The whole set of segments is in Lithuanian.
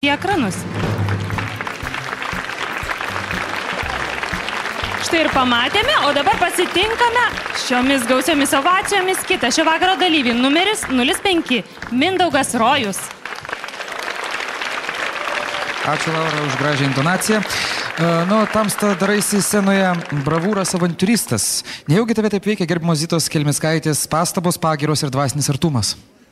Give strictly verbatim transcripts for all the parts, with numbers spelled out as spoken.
į ekranus. Štai ir pamatėme, o dabar pasitinkame šiomis gausiomis ovacijomis kitą šio vakaro dalyvį, numeris nulis penki, Mindaugas Rojus. Ačiū, Laura, už gražią intonaciją. Nu, tamsta daraisi scenoje bravūras avantiūristas. Nejaugi tave taip veikia gerbimos Zitos Kelmickaitės pastabos, pagyros ir dvasinis artumas?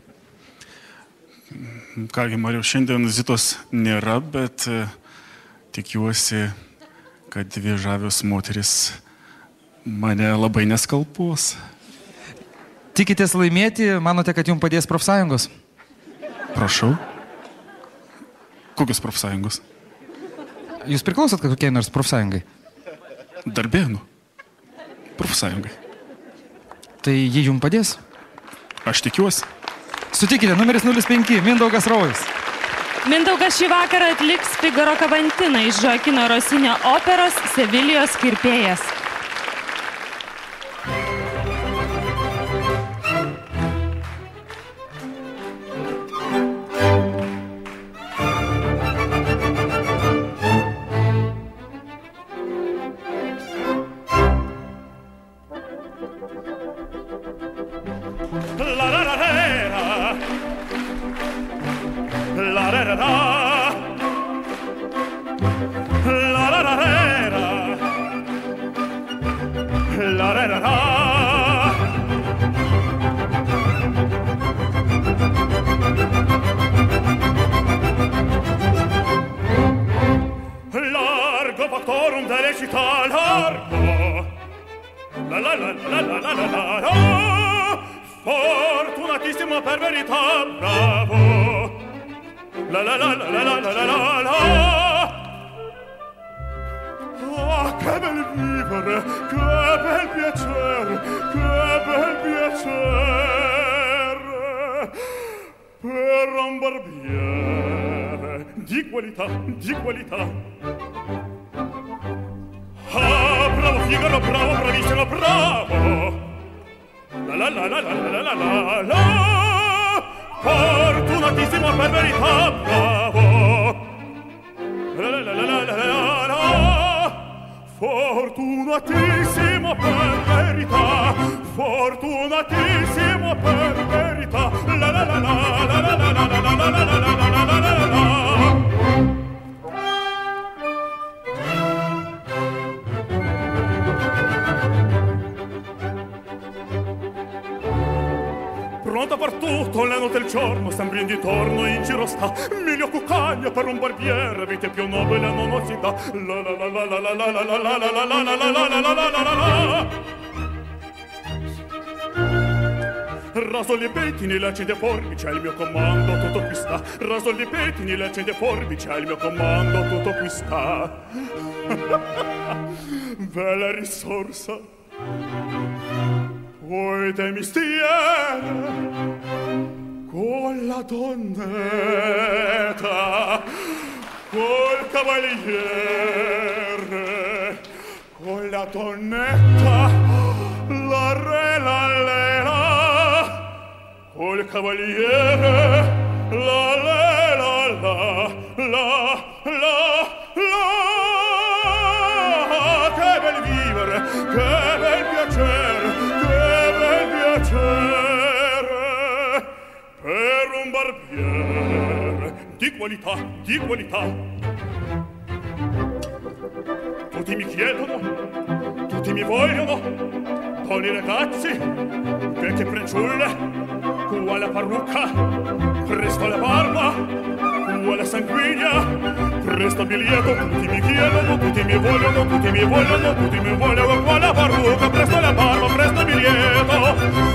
Kągi, Mariau, šiandien Zitos nėra, bet tikiuosi, kad dvi žavios moteris mane labai neskalpuos. Tikitės laimėti, manote, kad jums padės profsąjungos? Prašau. Kokios profsąjungos? Jūs priklausot kokiai nors profsąjungai? Darbėnų profsąjungai. Tai jie jums padės? Aš tikiuosi. Sutikite, numeris nulis penki, Mindaugas Rojus. Mindaugas šį vakarą atliks Figaro Kabantiną iš Žoakino Rosinio operos Sevilijos kirpėjas. Fortunatissimo per verità, bravo. La la la la la la la la la. Ah, che bel vivere, che bel piacere, che bel piacere per un barbiere di qualità, di qualità. Ah, bravo Figaro, bravo, bravissimo, bravo. La la la la la la la la la. Fortunatissimo per verità, bravo. La la la la la la la. Fortunatissimo per verità, fortunatissimo per verità. La la la la la la la la la la la la la la la. Pronta per tutto, le notte e il giorno, sempre intorno in giro sta. Miglio cuccagna per un barbiere, vite più nobile non si dà. La la la la la la la la la la la la la la la la la la. Raso li pettini, le accende forbici, è il mio comando, tutto qui sta. Raso li pettini, le accende forbici, è il mio comando, tutto qui sta. Bella risorsa. Poi te mistiere con la donnetta, col cavaliere, con la donnetta, la re la lera, col cavaliere, la le la la la la la. Che bel vivere, che bel piacere, per un barbiere di qualità, di qualità. Tutti mi chiedono, tutti mi vogliono, donne ragazzi, vecchie fanciulle, quale parrucca, presto la barba, quale sanguigna, presto biglietto, tutti mi chiedono, tutti mi vogliono, tutti mi vogliono, tutti mi vogliono, quale parrucca, presto la barba, presto biglietto.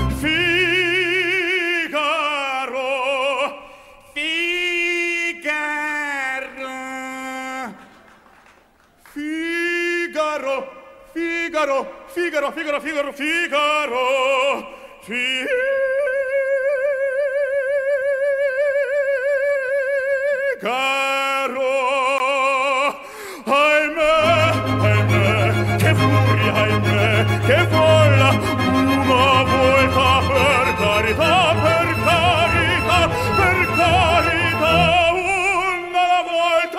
Figaro, Figaro, Figaro, Figaro, Figaro, Figaro. Ahimè, ahimè, che furia, ahimè, che folla, una volta per carità, per carità, per carità, una volta.